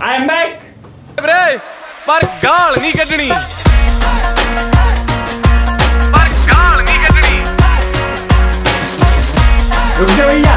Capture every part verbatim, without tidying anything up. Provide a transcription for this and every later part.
I am back. पर गाल नहीं कटनी, पर गाल नहीं कटनी। रुक जाओ भैया।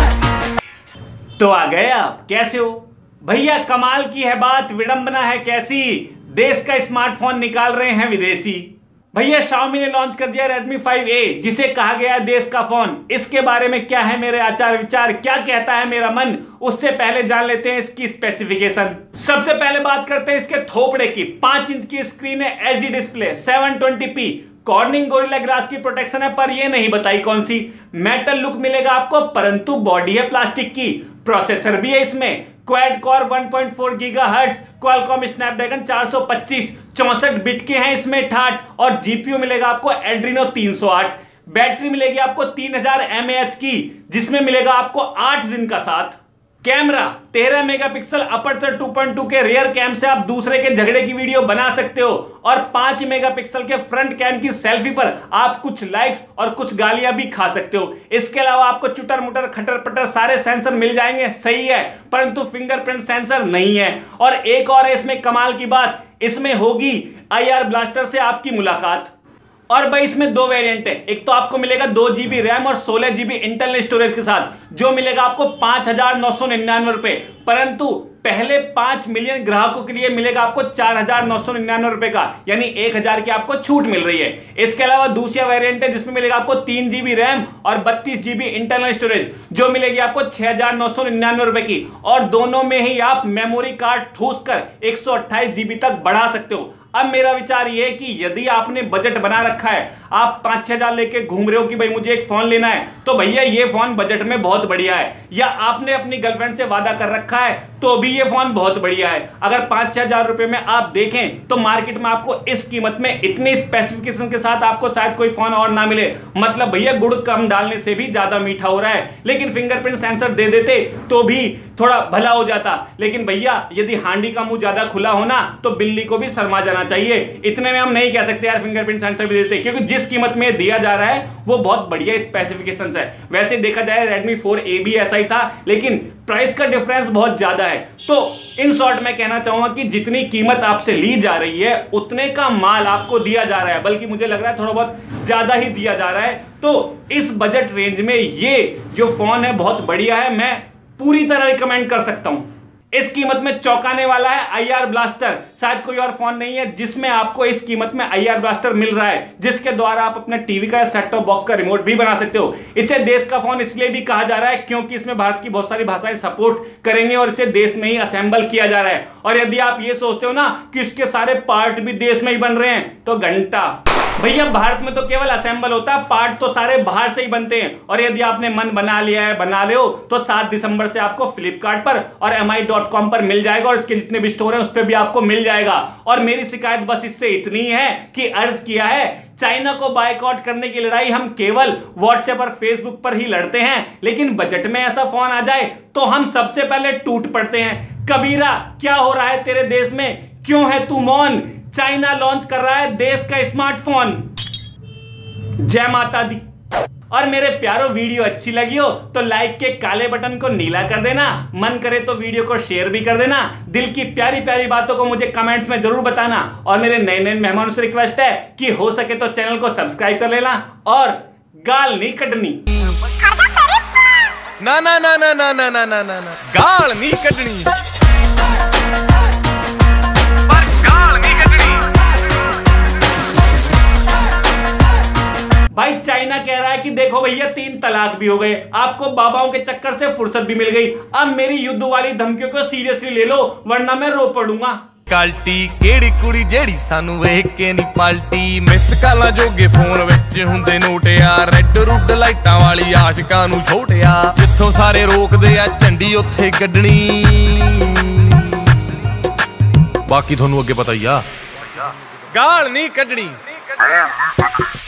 तो आ गए आप, कैसे हो भैया? कमाल की है बात, विडंबना है कैसी, देश का स्मार्टफोन निकाल रहे हैं विदेशी। भैया Xiaomi ने लॉन्च कर दिया Redmi फाइव ए, जिसे कहा गया है देश का फोन। इसके बारे में क्या है मेरे आचार विचार, क्या कहता है मेरा मन, उससे पहले जान लेते हैं इसकी स्पेसिफिकेशन। सबसे पहले बात करते हैं इसके थोपड़े की। पांच इंच की स्क्रीन है, H D display, seven twenty P, Corning Gorilla glass की प्रोटेक्शन है, पर ये नहीं बताई कौन सी। मेटल लुक मिलेगा आपको, परंतु बॉडी है प्लास्टिक की। प्रोसेसर भी है इसमें, quad core one point four gigahertz, Qualcomm Snapdragon four सौ पच्चीस, चौसठ बिट के हैं इसमें ठाठ, और जीपीयू मिलेगा आपको एड्रीनो तीन सौ आठ। बैटरी मिलेगी आपको तीन हजार एम ए एच की, जिसमें मिलेगा आपको आठ दिन का साथ। कैमरा तेरह megapixel aperture two point two के रियर कैम से आप दूसरे के झगड़े की वीडियो बना सकते हो, और पांच मेगापिक्सल के फ्रंट कैम की सेल्फी पर आप कुछ लाइक्स और कुछ गालियां भी खा सकते हो। इसके अलावा आपको चुटर मुटर खटर पटर सारे सेंसर मिल जाएंगे, सही है, परंतु फिंगरप्रिंट सेंसर नहीं है। और एक और है इसमें कमाल की बात, इसमें होगी आई आर ब्लास्टर से आपकी मुलाकात। और भाई इसमें दो वेरिएंट है, एक तो आपको मिलेगा दो जीबी रैम और सोलह जीबी इंटरनल स्टोरेज के साथ, जो मिलेगा आपको पांच हजार नौ सौ निन्यानवे रुपए, परंतु पहले पांच मिलियन ग्राहकों के लिए मिलेगा आपको चार हजार नौ सौ निन्यानवे रुपए का, यानी एक हजार की आपको छूट मिल रही है। इसके अलावा दूसरा वेरिएंट है जिसमें मिलेगा आपको तीन जीबी रैम और बत्तीस जीबी इंटरनल स्टोरेज, जो मिलेगी आपको छह हजार नौ सौ निन्यानवे रुपए की, और दोनों में ही आप मेमोरी कार्ड ठूस कर एक सौ अट्ठाईस जीबी तक बढ़ा सकते हो। अब मेरा विचार यह है कि यदि आपने बजट बना रखा है, आप पांच छह हजार लेके घूम रहे हो कि भाई मुझे एक फोन लेना है, तो भैया ये फोन बजट में बहुत बढ़िया है। या आपने अपनी गर्लफ्रेंड से वादा कर रखा है, तो भी ये फोन बहुत बढ़िया है। अगर पांच छह हजार रुपए में आप देखें तो मार्केट में आपको इस कीमत में इतनी स्पेसिफिकेशन के साथ आपको शायद कोई फोन और ना मिले। मतलब भैया गुड़ कम डालने से भी ज्यादा मीठा हो रहा है। लेकिन फिंगरप्रिंट सेंसर दे देते तो भी थोड़ा भला हो जाता। लेकिन भैया यदि हांडी का मुंह ज्यादा खुला होना तो बिल्ली को भी शर्मा जाना चाहिए। इतने में हम नहीं कह सकते यार फिंगरप्रिंट सेंसर भी देते, क्योंकि जिस कीमत में दिया जा रहा है वो बहुत बढ़िया स्पेसिफिकेशंस है। वैसे देखा जाए Redmi फोर ए भी ऐसा ही था, लेकिन प्राइस का डिफरेंस बहुत ज्यादा है। तो इन शॉर्ट मैं कहना चाहूंगा कि जितनी कीमत आपसे ली जा रही है उतने का माल आपको दिया जा रहा है, बल्कि मुझे लग रहा है थोड़ा बहुत ज्यादा ही दिया जा रहा है। तो इस बजट रेंज में ये जो फोन है बहुत बढ़िया है, मैं पूरी तरह रिकमेंड कर सकता हूं। इस कीमत में चौंकाने वाला है आई आर ब्लास्टर। शायद कोई और फोन नहीं है जिसमें आपको इस कीमत में आई आर ब्लास्टर मिल रहा है, जिसके द्वारा आप अपने टीवी का या सेट टॉप बॉक्स का रिमोट भी बना सकते हो। इसे देश का फोन इसलिए भी कहा जा रहा है क्योंकि इसमें भारत की बहुत सारी भाषाएं सपोर्ट करेंगे और इसे देश में ही असेंबल किया जा रहा है। और यदि आप ये सोचते हो ना कि इसके सारे पार्ट भी देश में ही बन रहे हैं, तो घंटा भैया, भारत में तो केवल असेंबल होता है, पार्ट तो सारे बाहर से ही बनते हैं। और यदि आपने मन बना लिया है, बना ले हो, तो सात दिसंबर से आपको फ्लिपकार्ट पर और एम आई डॉट कॉम पर मिल जाएगा, और इसके जितने भी स्टोर हैं उस पर भी आपको मिल जाएगा। और मेरी शिकायत बस इससे इतनी है कि अर्ज किया है, चाइना को बायकॉट करने की लड़ाई हम केवल व्हाट्सएप और फेसबुक पर ही लड़ते हैं, लेकिन बजट में ऐसा फोन आ जाए तो हम सबसे पहले टूट पड़ते हैं। कबीरा, क्या हो रहा है तेरे देश में, क्यों है तू मौन? चाइना लॉन्च कर रहा है देश का स्मार्टफोन। जय माता दी। और मेरे प्यारो, वीडियो अच्छी लगी हो तो लाइक के काले बटन को नीला कर देना, मन करे तो वीडियो को शेयर भी कर देना। दिल की प्यारी प्यारी बातों को मुझे कमेंट्स में जरूर बताना। और मेरे नए नए मेहमानों से रिक्वेस्ट है कि हो सके तो चैनल को सब्सक्राइब कर लेना, और गाल नहीं कटनी। ना ना ना ना ना ना ना ना ना ना गाल नहीं कटनी, पर गाल नहीं कटनी। भाई चाइना कह रहा है कि देखो भैया तीन तलाक भी हो गए, आपको बाबाओं के चक्कर से फुर्सत भी मिल गई, अब मेरी युद्ध वाली धमकियों को सीरियसली ले लो वरना मैं रो पड़ूंगा। काल्टी केड़ी कुड़ी जेड़ी सानू वेख के नी पाल्टी, मिस काला जोगे फोन विच हुंदे नोट यार, रेड रुड लाइटां वाली आशिकां नू छोड़िया, जिथों सारे रोकदे आ झंडी उत्थे गड्डणी। बाकी थोनू अगे पता ही आ, गाल नहीं कड्डनी।